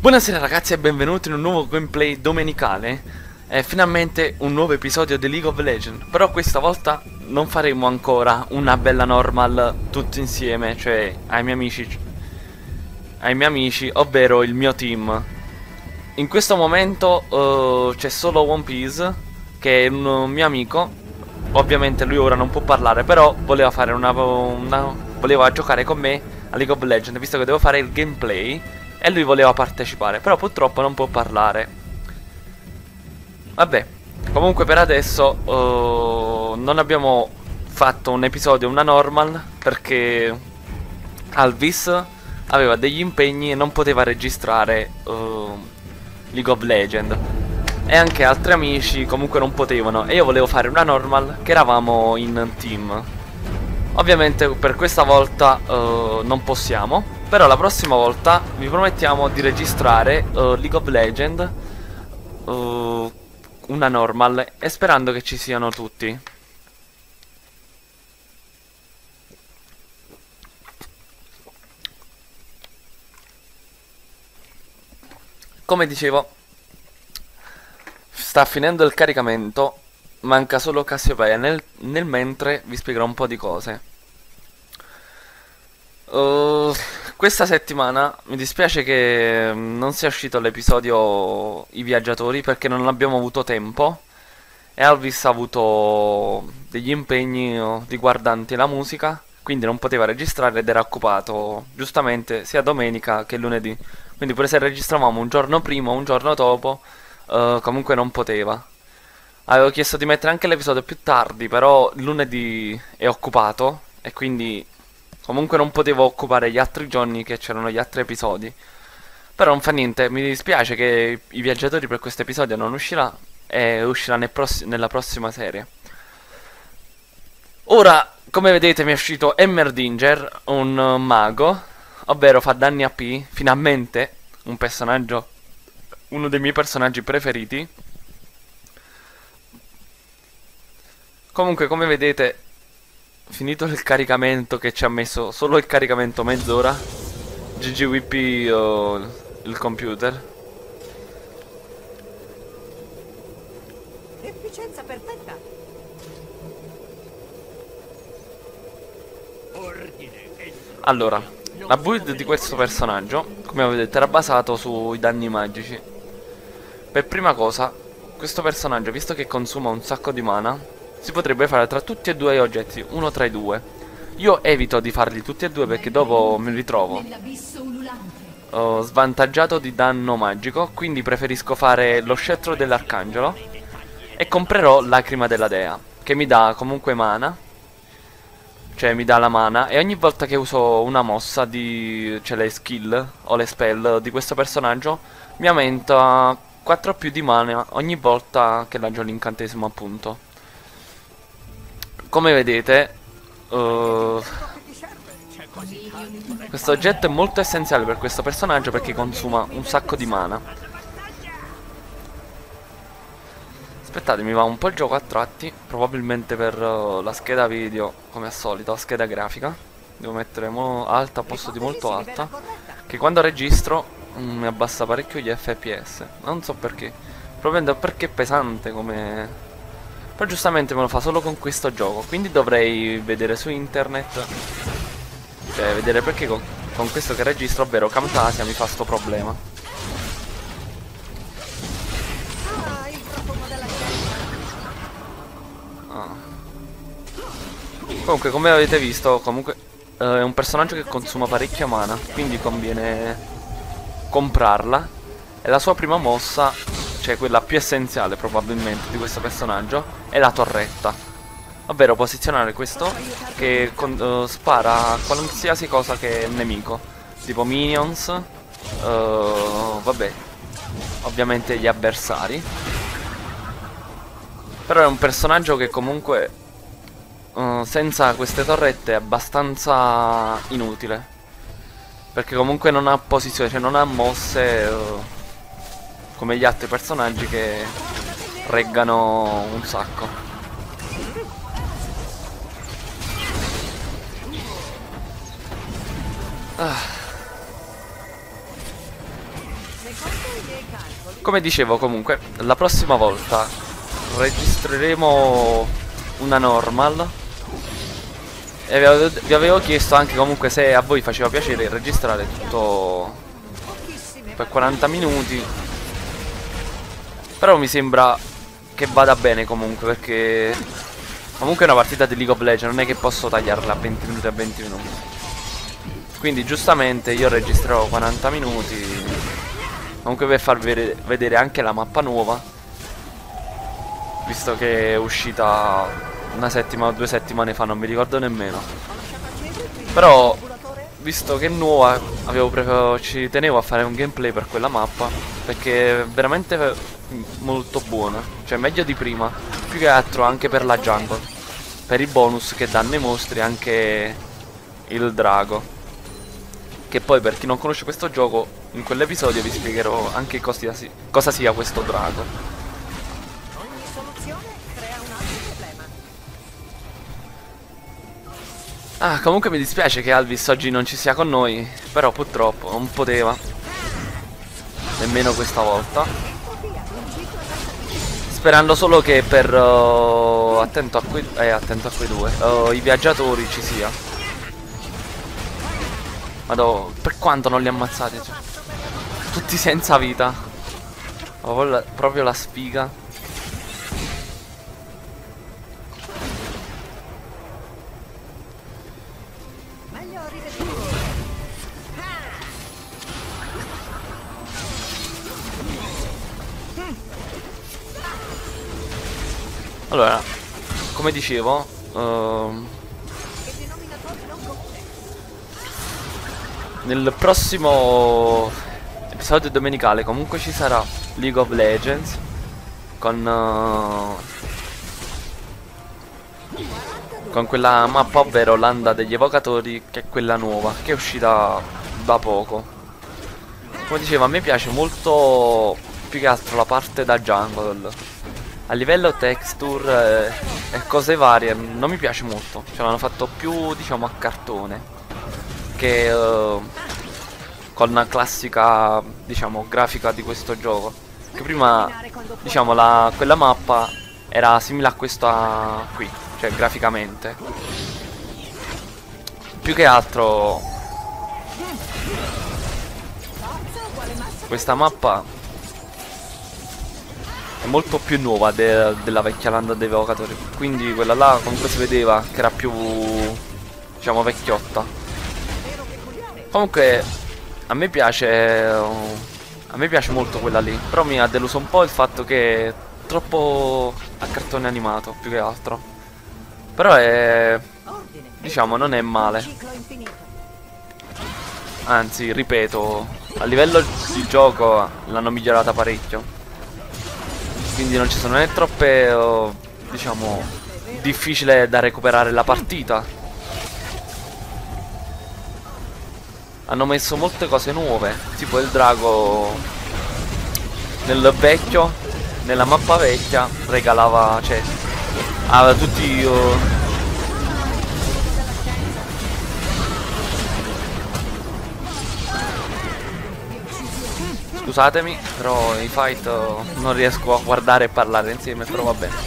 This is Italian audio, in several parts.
Buonasera ragazzi e benvenuti in un nuovo gameplay domenicale e finalmente un nuovo episodio di League of Legends. Però questa volta non faremo ancora una bella normal tutti insieme, cioè ai miei amici, ovvero il mio team. In questo momento c'è solo One Piece, che è un mio amico. Ovviamente lui ora non può parlare, però voleva fare voleva giocare con me a League of Legends, visto che devo fare il gameplay. E lui voleva partecipare, però purtroppo non può parlare. Vabbè, comunque per adesso non abbiamo fatto un episodio, una normal, perché Alvis aveva degli impegni e non poteva registrare League of Legends. E anche altri amici comunque non potevano. E io volevo fare una normal che eravamo in team. Ovviamente per questa volta non possiamo. Però la prossima volta vi promettiamo di registrare League of Legends, una normal, e sperando che ci siano tutti. Come dicevo, sta finendo il caricamento, manca solo Cassiopeia. Nel mentre vi spiegherò un po' di cose. Questa settimana mi dispiace che non sia uscito l'episodio I Viaggiatori, perché non abbiamo avuto tempo e Alvis ha avuto degli impegni riguardanti la musica, quindi non poteva registrare ed era occupato giustamente sia domenica che lunedì. Quindi pure se registravamo un giorno prima o un giorno dopo, comunque non poteva. Avevo chiesto di mettere anche l'episodio più tardi, però lunedì è occupato e quindi comunque non potevo occupare gli altri giorni che c'erano gli altri episodi. Però non fa niente, mi dispiace che I Viaggiatori per questo episodio non uscirà e uscirà nella prossima serie. Ora, come vedete, mi è uscito Emmerdinger, un mago, ovvero fa danni AP, finalmente un personaggio, uno dei miei personaggi preferiti. Comunque, come vedete, finito il caricamento, che ci ha messo solo il caricamento mezz'ora, GGVP il computer. Efficienza perfetta. Allora, la build di questo personaggio, come vedete, era basato sui danni magici. Per prima cosa, questo personaggio, visto che consuma un sacco di mana, si potrebbe fare tra tutti e due gli oggetti, uno tra i due. Io evito di farli tutti e due perché dopo mi ritrovo svantaggiato di danno magico, quindi preferisco fare lo scettro dell'arcangelo e comprerò lacrima della dea, che mi dà comunque mana, cioè mi dà la mana, e ogni volta che uso una mossa cioè le skill o le spell di questo personaggio, mi aumenta 4 più di mana ogni volta che lancio l'incantesimo, appunto. Come vedete, questo oggetto è molto essenziale per questo personaggio perché consuma un sacco di mana. Aspettate, mi va un po' il gioco a tratti, probabilmente per la scheda video, come al solito, la scheda grafica. Devo mettere alta a posto di molto alta, che quando registro mi abbassa parecchio gli FPS. Non so perché, probabilmente perché è pesante come... Però giustamente me lo fa solo con questo gioco, quindi dovrei vedere su internet, cioè vedere perché con questo che registro, ovvero Camtasia, mi fa sto problema. Comunque, come avete visto, comunque è un personaggio che consuma parecchia mana, quindi conviene comprarla. E la sua prima mossa, cioè quella più essenziale probabilmente di questo personaggio, è la torretta, ovvero posizionare questo che spara a qualsiasi cosa che è nemico, tipo minions, vabbè, ovviamente gli avversari. Però è un personaggio che comunque senza queste torrette è abbastanza inutile, perché comunque non ha posizione, cioè non ha mosse come gli altri personaggi che reggano un sacco. Come dicevo, comunque, la prossima volta registreremo una normal. E vi avevo chiesto anche comunque se a voi faceva piacere registrare tutto per 40 minuti. Però mi sembra che vada bene comunque, perché comunque è una partita di League of Legends, non è che posso tagliarla a 20 minuti a 20 minuti. Quindi giustamente io registrerò 40 minuti. Comunque per farvi vedere anche la mappa nuova, visto che è uscita una settimana o 2 settimane fa, non mi ricordo nemmeno. Però visto che è nuova, ci tenevo a fare un gameplay per quella mappa, perché è veramente molto buona. Cioè meglio di prima. Più che altro anche per la jungle, per i bonus che danno i mostri, anche il drago. Che poi, per chi non conosce questo gioco, in quell'episodio vi spiegherò anche cosa sia questo drago. Ogni soluzione crea un altro problema. Ah, comunque mi dispiace che Alvis oggi non ci sia con noi, però purtroppo non poteva. Nemmeno questa volta. Sperando solo che per attento a quei due, i viaggiatori ci sia. Madò, per quanto non li ammazzate? Cioè, tutti senza vita. Proprio la sfiga. Meglio rivedere. Allora, come dicevo, Che denominatore non comune. nel prossimo episodio domenicale comunque ci sarà League of Legends con quella mappa, ovvero l'Anda degli Evocatori, che è quella nuova, che è uscita da poco. Come dicevo, a me piace molto più che altro la parte da jungle. A livello texture e cose varie non mi piace molto, cioè l'hanno fatto più, diciamo, a cartone che con una classica, diciamo, grafica di questo gioco. Che prima, diciamo, quella mappa era simile a questa qui, cioè graficamente. Più che altro questa mappa è molto più nuova della vecchia Landa dei Evocatori. Quindi quella là comunque si vedeva che era più, diciamo, vecchiotta. Comunque a me piace molto quella lì. Però mi ha deluso un po' il fatto che è troppo a cartone animato, più che altro. Però è, diciamo, non è male. Ciclo infinito. Anzi, ripeto, a livello di gioco l'hanno migliorata parecchio. Quindi non ci sono né troppe, diciamo, difficile da recuperare la partita. Hanno messo molte cose nuove, tipo il drago nel vecchio, nella mappa vecchia regalava, cioè, aveva tutti scusatemi, però i fight non riesco a guardare e parlare insieme, però va bene.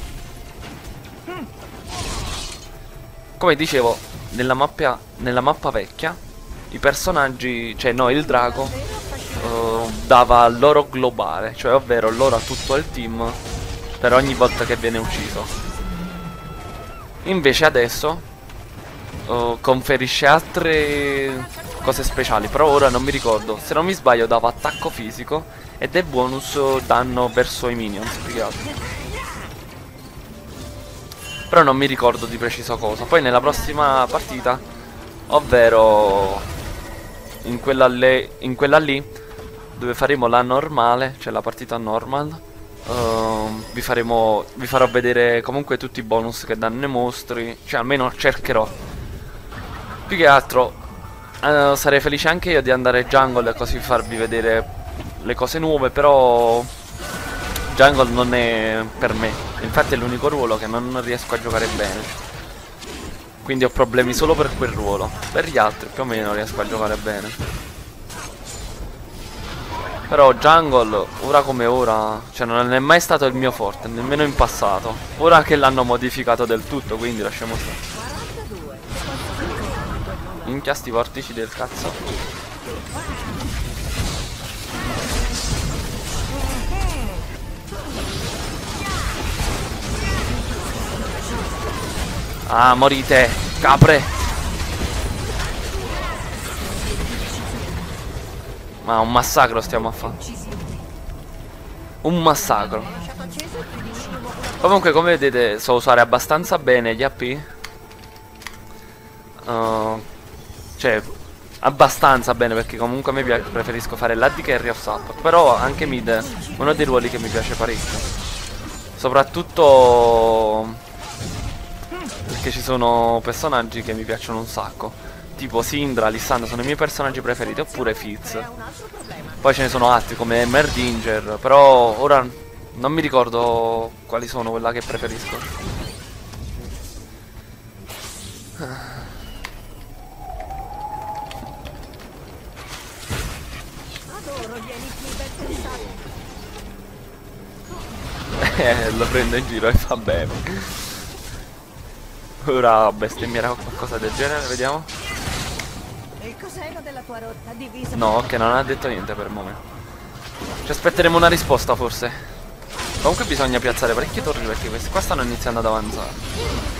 Come dicevo, nella mappa vecchia i personaggi, cioè no, il drago dava l'oro globale, cioè ovvero l'oro a tutto il team per ogni volta che viene ucciso. Invece adesso conferisce altre cose speciali, però ora non mi ricordo. Se non mi sbaglio dava attacco fisico e dei bonus danno verso i minions, più che altro. Però non mi ricordo di preciso cosa. Poi nella prossima partita, ovvero in quella lì dove faremo la normale, cioè la partita normal, vi farò vedere comunque tutti i bonus che danno i mostri. Cioè almeno cercherò. Più che altro sarei felice anche io di andare jungle e così farvi vedere le cose nuove. Però jungle non è per me. Infatti è l'unico ruolo che non riesco a giocare bene. Quindi ho problemi solo per quel ruolo. Per gli altri più o meno riesco a giocare bene. Però jungle, ora come ora, cioè non è mai stato il mio forte, nemmeno in passato. Ora che l'hanno modificato del tutto, quindi lasciamo stare. 42. Minchia sti vortici del cazzo. Ah, morite, capre. Ma un massacro stiamo a fare. Un massacro. Lasciato acceso più di un minimo. Comunque come vedete so usare abbastanza bene gli AP. Cioè abbastanza bene, perché comunque a me preferisco fare l'AD carry o support. Però anche mid è uno dei ruoli che mi piace parecchio. Soprattutto perché ci sono personaggi che mi piacciono un sacco. Tipo Syndra, Lissandra sono i miei personaggi preferiti. Oppure Fizz. Crea un altro problema. Poi ce ne sono altri come Merdinger. Però ora non mi ricordo quali sono quella che preferisco. Adoro gli enigmi ben pensati. Lo prendo in giro e fa bene. Ora bestemmierà o qualcosa del genere, vediamo. Il coseno della tua rotta divisa. No, che non ha detto niente per il momento. Ci aspetteremo una risposta forse. Comunque bisogna piazzare parecchie torri perché questi qua stanno iniziando ad avanzare.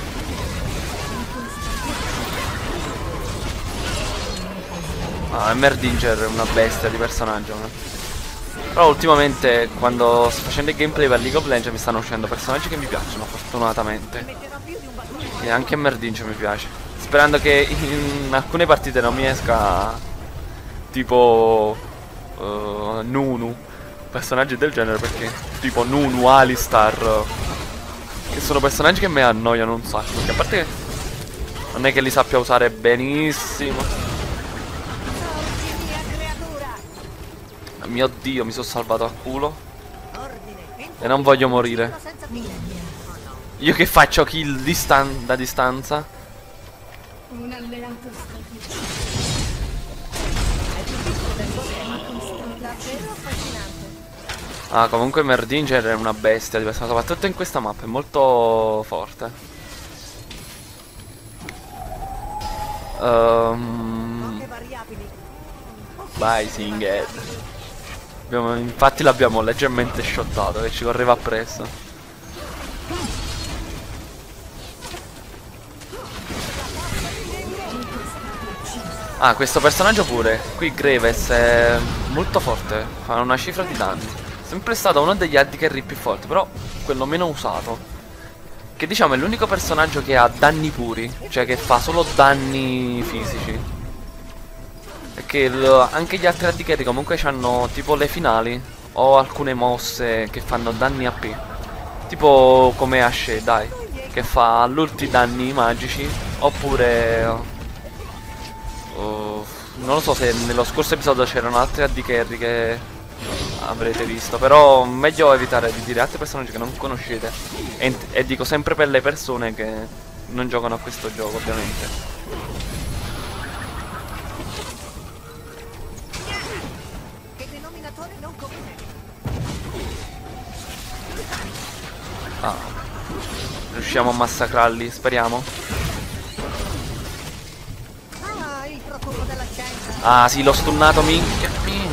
Ah, Merdinger è una bestia di personaggio. Però ultimamente quando sto facendo il gameplay per League of Legends mi stanno uscendo personaggi che mi piacciono, fortunatamente. Metterò più di un battito. E anche Merdinger mi piace. Sperando che in alcune partite non mi esca tipo Nunu, personaggi del genere, perché tipo Nunu, Alistar, che sono personaggi che mi annoiano un sacco. Perché a parte che non è che li sappia usare benissimo. Mia creatura. Mio Dio, mi sono salvato a culo. Ordine. E non voglio morire. Senza fine. Oh no. Io che faccio kill da distanza. Un alleato sta È più piccolo del problema. Davvero affascinante. Ah, comunque Merdinger è una bestia di persona, soprattutto in questa mappa, è molto forte. Poche variabili. Vai Singed. Infatti l'abbiamo leggermente shottato, che ci correva appresso. Ah, questo personaggio pure. Qui Graves è molto forte, fa una cifra di danni. Sempre stato uno degli AD carry più forti, però quello meno usato. Che diciamo è l'unico personaggio che ha danni puri, cioè che fa solo danni fisici. Perché anche gli altri AD carry comunque hanno tipo le finali o alcune mosse che fanno danni AP. Tipo come Ashe, dai, che fa all'ulti danni magici. Oppure non lo so se nello scorso episodio c'erano altri AD carry che avrete visto. Però meglio evitare di dire altri personaggi che non conoscete. E dico sempre per le persone che non giocano a questo gioco, ovviamente. Che denominatore non comune. Ah, riusciamo a massacrarli, speriamo. Ah, il profumo della scienza. Ah sì, l'ho stunnato, minchia, minchia.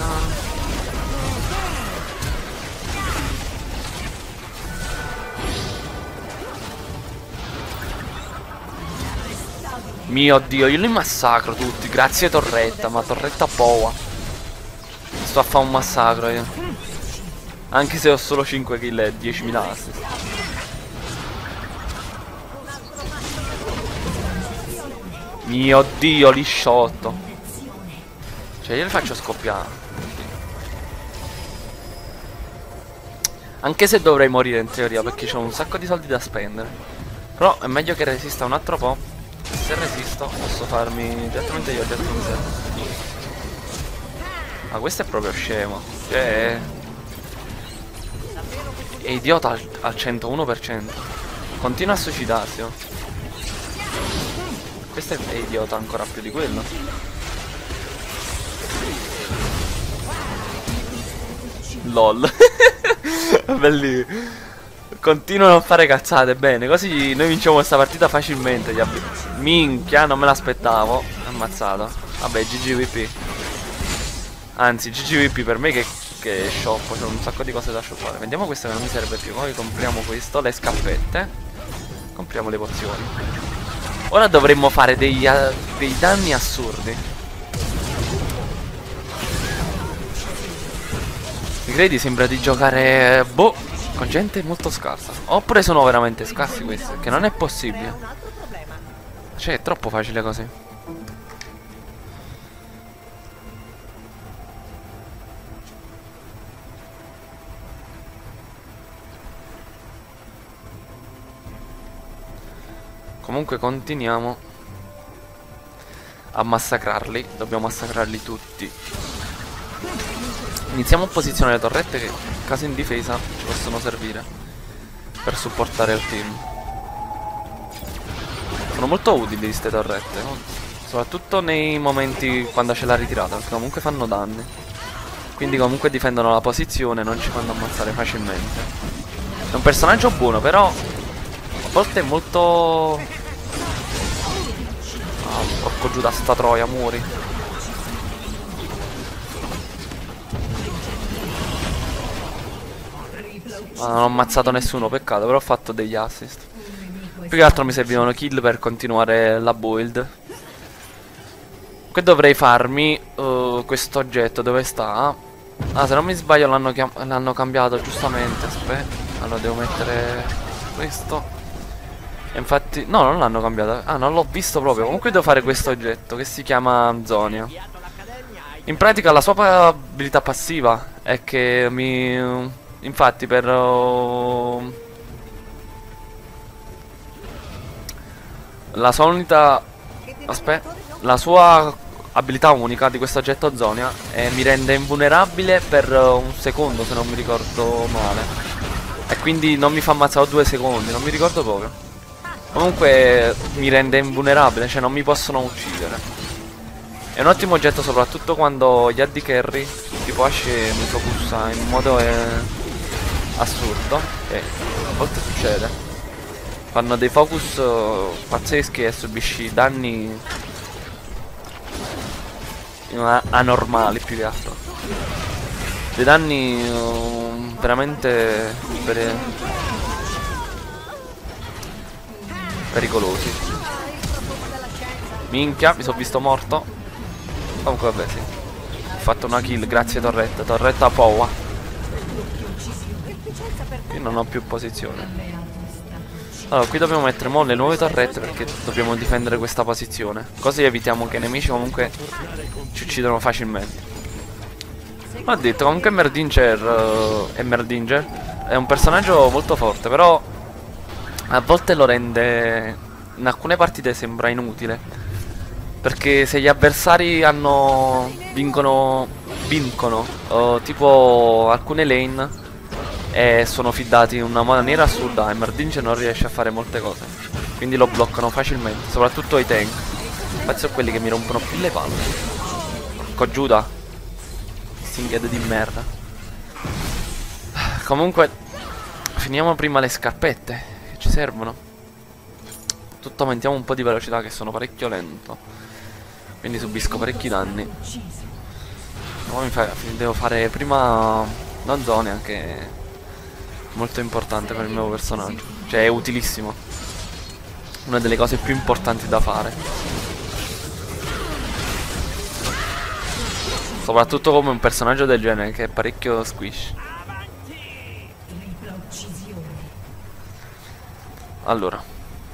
Mio Dio, io li massacro tutti, grazie Torretta, ma Torretta boa. Sto a fare un massacro io. Anche se ho solo 5 kill e 10.000 assist. Mio Dio, li sciotto. Cioè io li faccio scoppiare. Anche se dovrei morire in teoria, perché ho un sacco di soldi da spendere. Però è meglio che resista un altro po'. Se resisto posso farmi direttamente io detto in sé. Ma questo è proprio scemo. Cioè è idiota al 101%. Continua a suicidarsi, oh. Questo è idiota ancora più di quello. LOL. Belli. Continuano a fare cazzate, bene, così noi vinciamo questa partita facilmente. Minchia, non me l'aspettavo. Ammazzato. Vabbè, GGVP. Anzi, GGVP per me che shop, c'è un sacco di cose da shoppare. Vendiamo questo che non mi serve più. Poi compriamo questo, le scarpette. Compriamo le pozioni. Ora dovremmo fare dei danni assurdi. Mi credi? Sembra di giocare, boh, con gente molto scarsa. Oppure sono veramente scarsi questi, che non è possibile. Cioè, è troppo facile così. Comunque continuiamo a massacrarli. Dobbiamo massacrarli tutti. Iniziamo a posizionare le torrette che in caso in difesa ci possono servire per supportare il team. Sono molto utili queste torrette, no? Soprattutto nei momenti quando c'è la ritirata, perché comunque fanno danni. Quindi comunque difendono la posizione, non ci fanno ammazzare facilmente. È un personaggio buono, però a volte è molto... Ah, porco giù da sta troia, muori. Ah, non ho ammazzato nessuno, peccato, però ho fatto degli assist. Più che altro mi servivano kill per continuare la build. Qui dovrei farmi questo oggetto, dove sta? Ah, se non mi sbaglio l'hanno cambiato, giustamente, aspetta. Allora devo mettere questo. E infatti, no, non l'hanno cambiato. Ah, non l'ho visto proprio. Comunque devo fare questo oggetto che si chiama Zonia. In pratica la sua abilità passiva è che mi... Infatti per... la sua unità... Aspetta. La sua abilità unica di questo oggetto Zonia mi rende invulnerabile per un secondo, se non mi ricordo male. E quindi non mi fa ammazzare 2 secondi, non mi ricordo proprio. Comunque mi rende invulnerabile, cioè non mi possono uccidere. È un ottimo oggetto soprattutto quando gli AD carry tipo Ashe mi focussa in modo assurdo, che a volte succede. Fanno dei focus pazzeschi e subisci danni anormali più che altro. Dei danni veramente pericolosi. Minchia, mi sono visto morto. Comunque vabbè, sì. Ho fatto una kill, grazie torretta. Torretta Powa. Io non ho più posizione. Allora, qui dobbiamo mettere mo le nuove torrette perché dobbiamo difendere questa posizione. Così evitiamo che i nemici comunque ci uccidono facilmente. Ho detto, comunque Emerdinger è un personaggio molto forte, però a volte lo rende, in alcune partite sembra inutile, perché se gli avversari vincono tipo alcune lane e sono fiddati in una maniera assurda, Emerdinger non riesce a fare molte cose, quindi lo bloccano facilmente, soprattutto i tank. Infatti sono quelli che mi rompono più le palle. Porco Giuda, Stinghead di merda. Comunque finiamo prima le scarpette che ci servono. Tutto aumentiamo un po' di velocità, che sono parecchio lento, quindi subisco parecchi danni. Poi devo fare prima la Zonia, che è molto importante per il mio personaggio, cioè è utilissimo, una delle cose più importanti da fare. Soprattutto come un personaggio del genere, che è parecchio squish. Allora,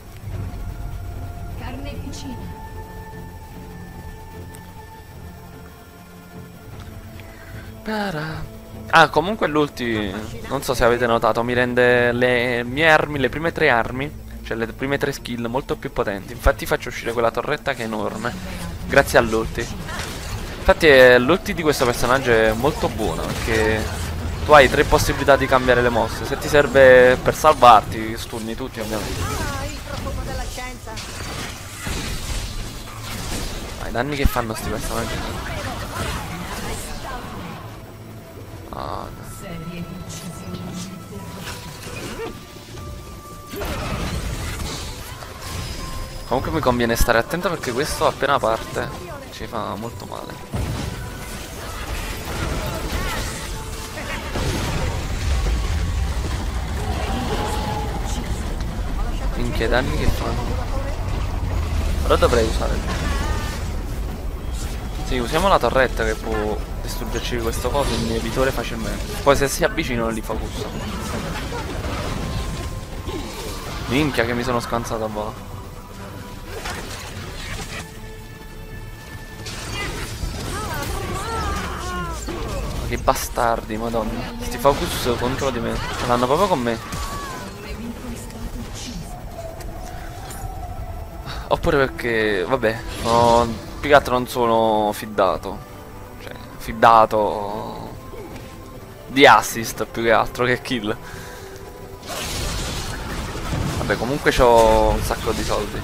Carneficina. ah, comunque l'ulti, non so se avete notato, mi rende le mie armi, le prime 3 armi, cioè le prime 3 skill molto più potenti. Infatti faccio uscire quella torretta che è enorme, grazie all'ulti. Infatti l'ulti di questo personaggio è molto buono, perché tu hai 3 possibilità di cambiare le mosse. Se ti serve per salvarti, stunni tutti ovviamente. Ma i danni che fanno sti personaggi. Ah, no. Comunque mi conviene stare attento perché questo appena parte ci fa molto male. Minchia i danni che fanno. Però dovrei usare. Sì, usiamo la torretta che può distruggerci questo coso, il inibitore facilmente. Poi se si avvicinano li focussa. Minchia che mi sono scansato a vola. Che bastardi, madonna. Sti focus contro di me. Ce l'hanno proprio con me. Oppure perché, vabbè, più che altro non sono fiddato. Cioè, fiddato di assist più che altro che kill. Vabbè, comunque c'ho un sacco di soldi.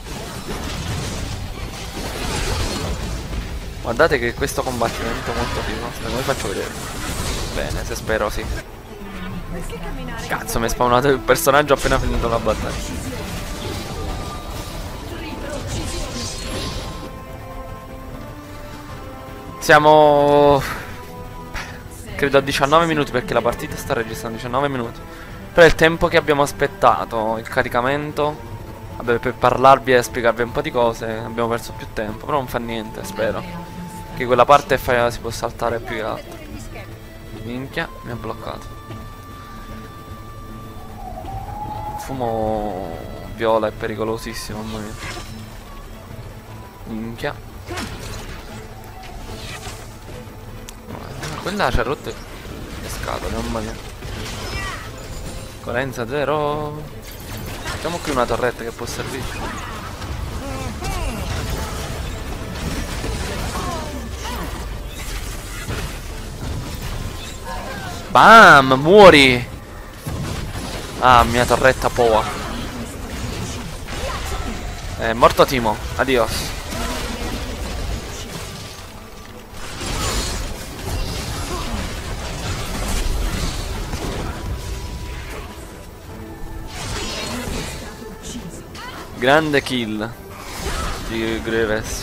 Guardate che questo combattimento è molto figo. Aspetta, come faccio vedere? Bene, se spero sì. Cazzo, mi è spawnato il personaggio appena finito la battaglia. Siamo credo a 19 minuti perché la partita sta registrando 19 minuti. Però il tempo che abbiamo aspettato, il caricamento, vabbè, per parlarvi e spiegarvi un po' di cose abbiamo perso più tempo. Però non fa niente, spero che quella parte si può saltare più che altro. Minchia, mi ha bloccato. Fumo viola è pericolosissimo, mamma mia. Minchia. Quella ci ha rotto le scatole, mamma mia. Coerenza 0. Mettiamo qui una torretta che può servire. Bam! Muori! Ah, mia torretta poa. È morto Timo. Adios. Grande kill di Graves.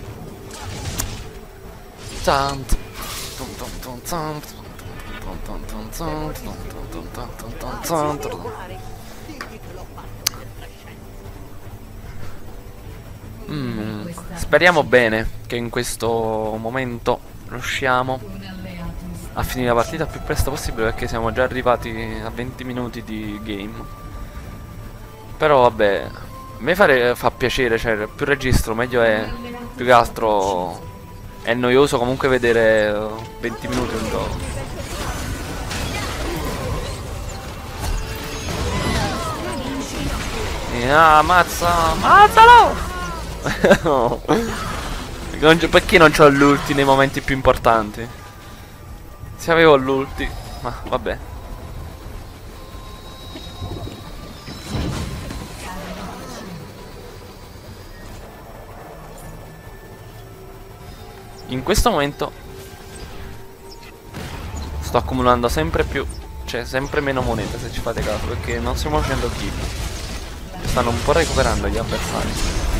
Speriamo bene che in questo momento riusciamo a finire la partita il più presto possibile perché siamo già arrivati a 20 minuti di game. Però vabbè, a me fa piacere, cioè più registro meglio è. Più che altro è noioso comunque vedere 20 minuti un gioco. Ah, mazza! Mazzalo! No. Perché non c'ho l'ulti nei momenti più importanti? Se avevo l'ulti. Ma vabbè. In questo momento sto accumulando sempre più, cioè sempre meno monete se ci fate caso, perché non stiamo facendo kill. Stanno un po' recuperando gli avversari.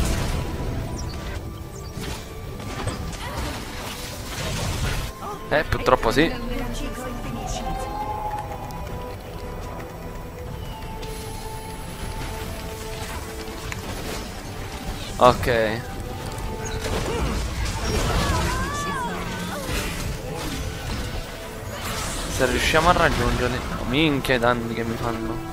Purtroppo sì. Ok. Se riusciamo a raggiungerli. Oh, minchia i danni che mi fanno.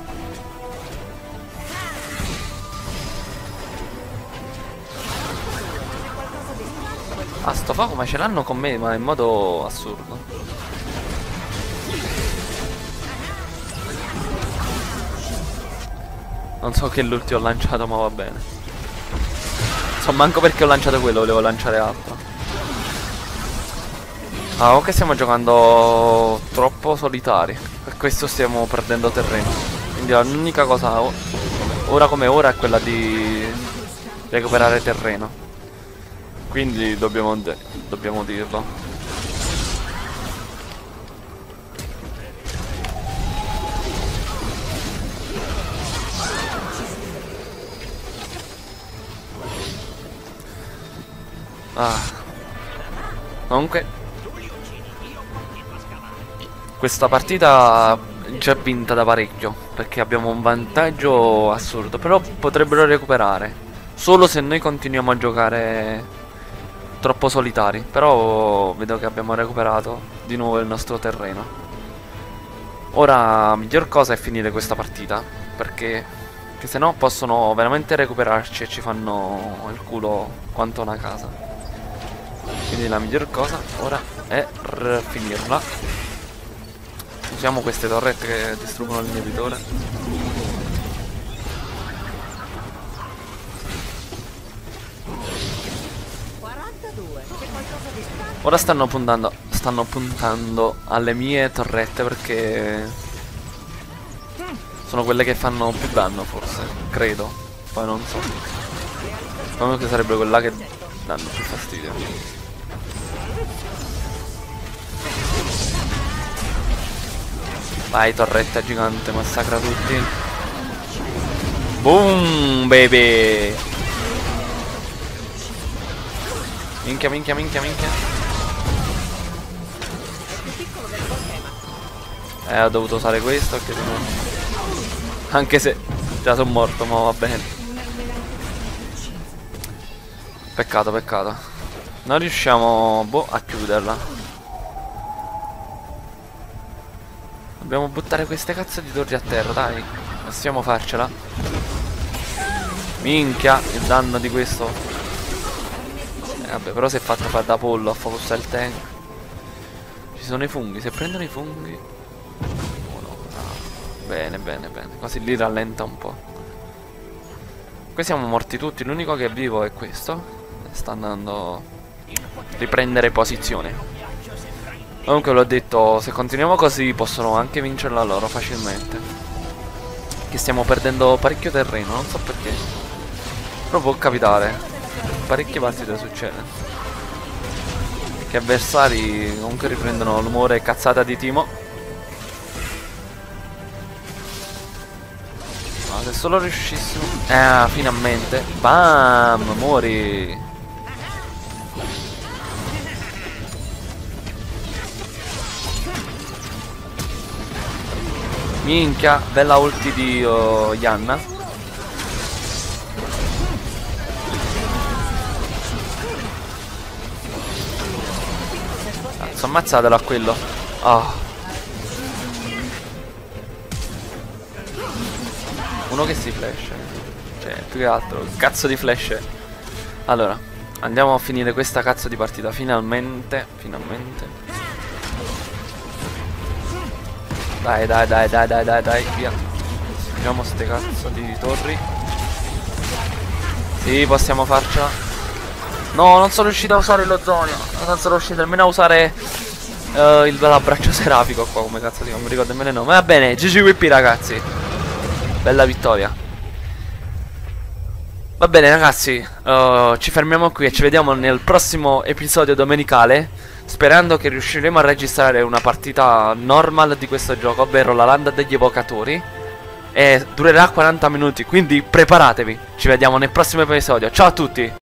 Ah, sto fa come ce l'hanno con me, ma in modo assurdo. Non so che l'ulti ho lanciato, ma va bene. Non so manco perché ho lanciato quello, volevo lanciare altro. Ah, ok, stiamo giocando troppo solitari. Per questo stiamo perdendo terreno. Quindi l'unica cosa ora come ora è quella di recuperare terreno. Quindi dobbiamo dirlo. Ah. Comunque questa partita già vinta da parecchio, perché abbiamo un vantaggio assurdo. Però potrebbero recuperare solo se noi continuiamo a giocare troppo solitari. Però vedo che abbiamo recuperato di nuovo il nostro terreno. Ora miglior cosa è finire questa partita, perché se no possono veramente recuperarci e ci fanno il culo quanto una casa. Quindi la miglior cosa ora è finirla. Usiamo queste torrette che distruggono l'inibitore. 42. C'è qualcosa di strano? Ora stanno puntando alle mie torrette perché sono quelle che fanno più danno, forse, credo. Poi non so. Comunque sarebbe quella che danno più fastidio. Vai, torretta gigante, massacra tutti. Boom, baby. Minchia, minchia, minchia, minchia. Ho dovuto usare questo perché sennò... Anche se già sono morto, ma va bene. Peccato, peccato. Non riusciamo, boh, a chiuderla. Dobbiamo buttare queste cazzo di torri a terra, dai. Possiamo farcela. Minchia, il danno di questo. Vabbè, però si è fatto fare da pollo a focusare il tank. Ci sono i funghi, se prendono i funghi... Oh no, ah. Bene, bene, bene. Così li rallenta un po'. Qui siamo morti tutti, l'unico che è vivo è questo. Sta andando a riprendere posizione. Comunque l'ho detto, se continuiamo così possono anche vincerla loro facilmente. Che stiamo perdendo parecchio terreno, non so perché. Però può capitare. Parecchie partite succede. Che avversari comunque riprendono l'umore e cazzata di Timo. Ma se solo riuscissimo... finalmente. Bam! Muori! Minchia, bella ulti di Yanna. Cazzo, ammazzatelo a quello. Uno che si flash. Cioè, più che altro, cazzo di flash. Allora, andiamo a finire questa cazzo di partita. Finalmente, finalmente. Dai, dai, dai, dai, dai, dai, dai, via. Facciamo ste cazzo di torri. Sì, possiamo farcela. No, non sono riuscito a usare l'ozono. Non sono riuscito nemmeno a usare l'abbraccio serafico qua, come cazzo di... non mi ricordo nemmeno il nome. Va bene, GG Whippy ragazzi. Bella vittoria. Va bene ragazzi, ci fermiamo qui e ci vediamo nel prossimo episodio domenicale. Sperando che riusciremo a registrare una partita normal di questo gioco, ovvero la landa degli evocatori. E durerà 40 minuti, quindi preparatevi. Ci vediamo nel prossimo episodio. Ciao a tutti!